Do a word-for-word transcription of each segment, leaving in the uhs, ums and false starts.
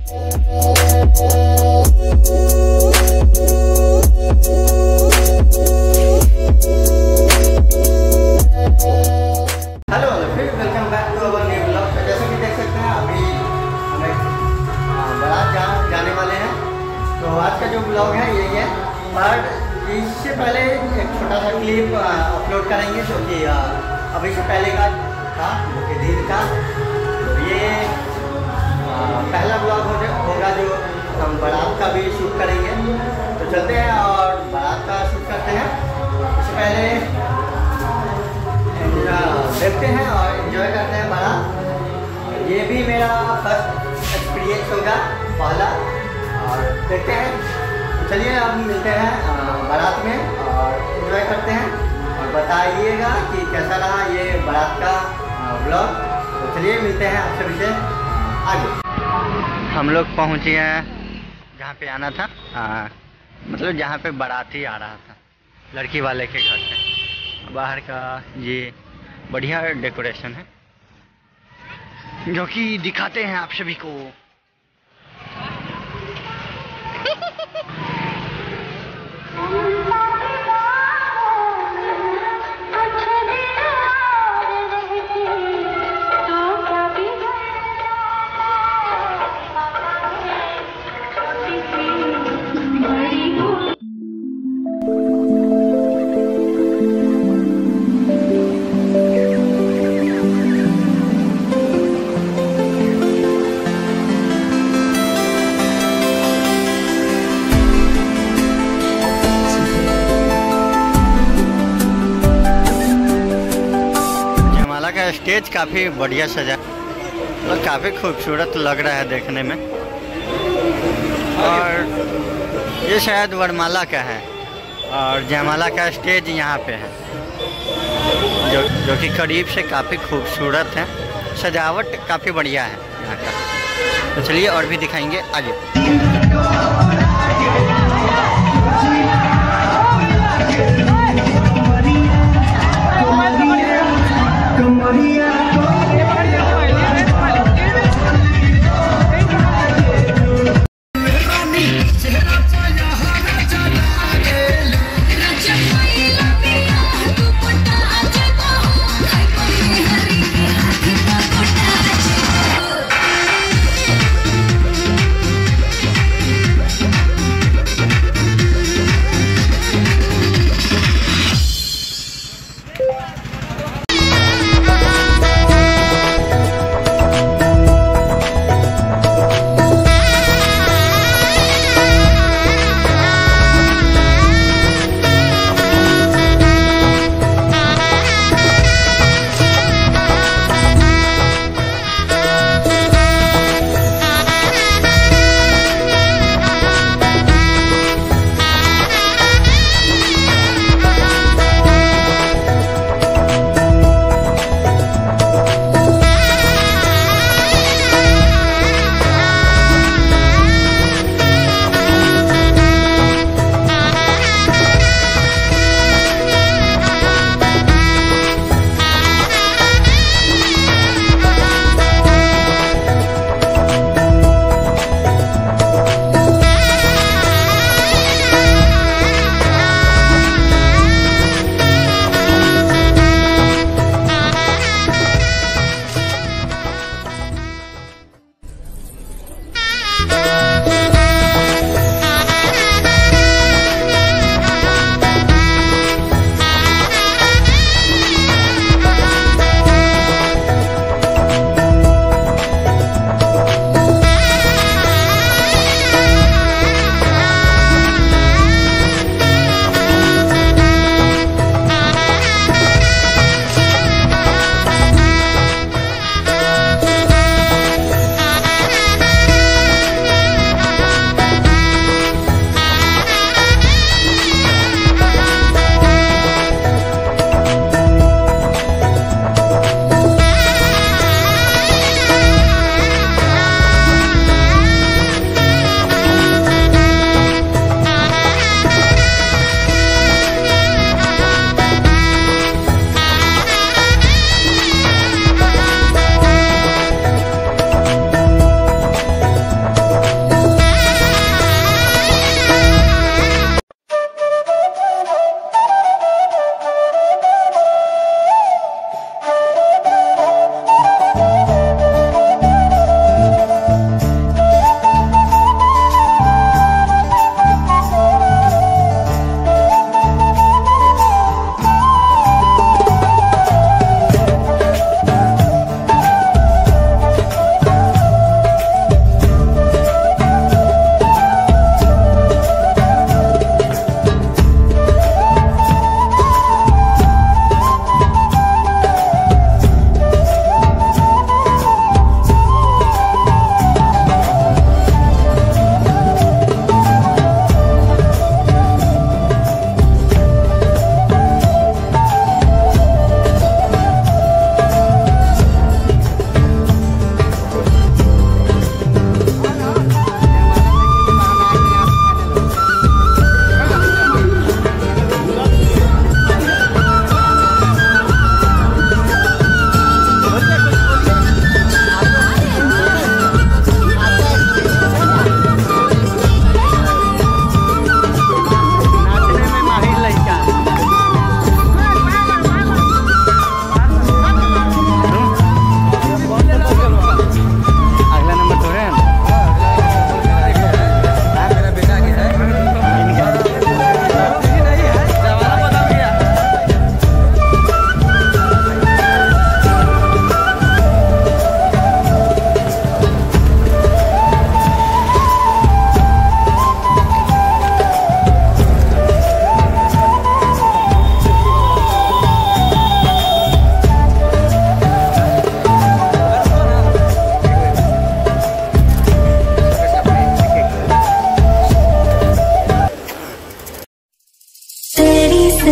Blog है यही है, पर इससे पहले एक छोटा सा क्लिप अपलोड करेंगे जो कि अभी से पहले का था, जो कि दिन का। तो ये पहला ब्लॉग हो होगा जो हम बारात का भी शूट करेंगे। तो चलते हैं और बारात का शूट करते हैं। इससे पहले देखते हैं और एंजॉय करते हैं बारात। ये भी मेरा फर्स्ट एक्सपीरियंस होगा, पहला, और देखते हैं। चलिए अब मिलते हैं बारात में और एंजॉय करते हैं और बताइएगा कि कैसा रहा ये बारात का ब्लॉग। तो चलिए मिलते हैं आप सभी से आगे। हम लोग पहुँचे हैं जहाँ पे आना था, आ, मतलब जहाँ पे बाराती आ रहा था लड़की वाले के घर से। बाहर का ये बढ़िया डेकोरेशन है जो कि दिखाते हैं आप सभी को। स्टेज काफ़ी बढ़िया सजा और काफ़ी खूबसूरत लग रहा है देखने में। और ये शायद वरमाला का है और जयमाला का स्टेज यहाँ पे है, जो जो कि करीब से काफ़ी खूबसूरत है। सजावट काफ़ी बढ़िया है यहाँ का। तो चलिए और भी दिखाएंगे आगे।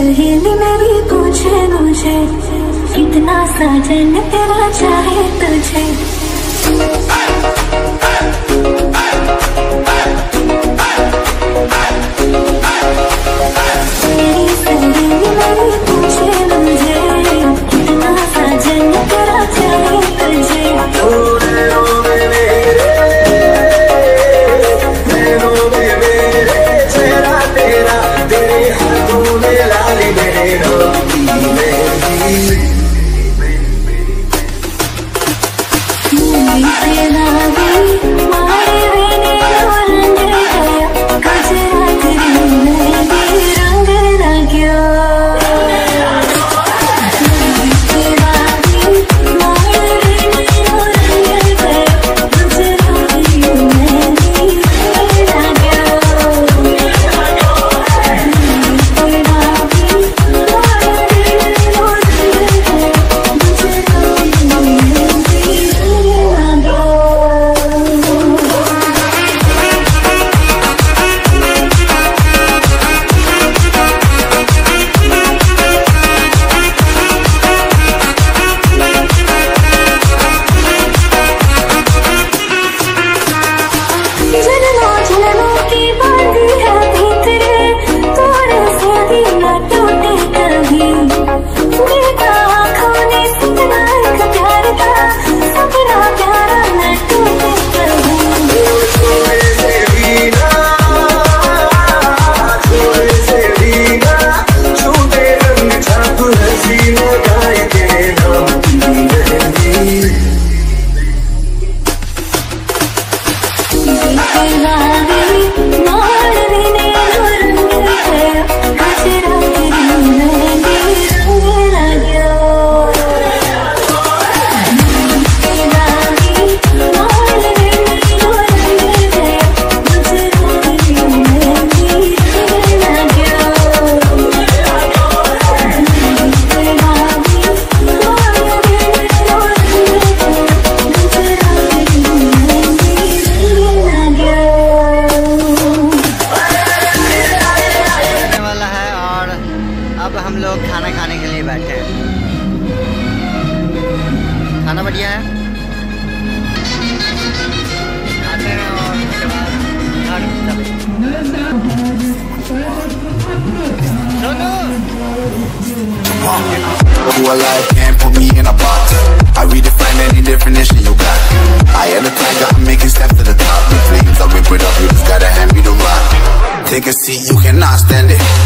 सहेली मेरी पूछे मुझे, कितना साजन तेरा चाहे तुझे। मेरी सहेली मेरी पूछे मुझे, कितना साजन तेरा चाहे तुझे। खाना बढ़िया है, खाते हैं और उसके बाद whole life can't put me in a box. I redefine any definition you got. I am the tiger, I'm making steps to the top. The flames, I whip it up, you just gotta hand me the rock. Take a seat, you cannot stand it.